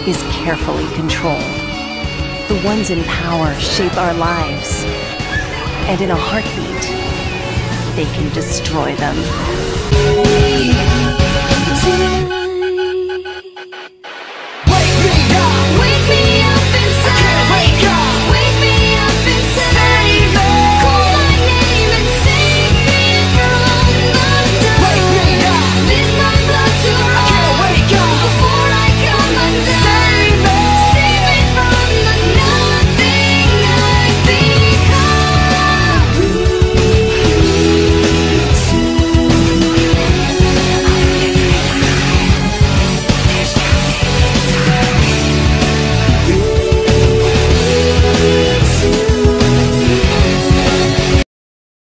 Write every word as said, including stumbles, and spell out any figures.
is carefully controlled. The ones in power shape our lives, and in a heartbeat, they can destroy them.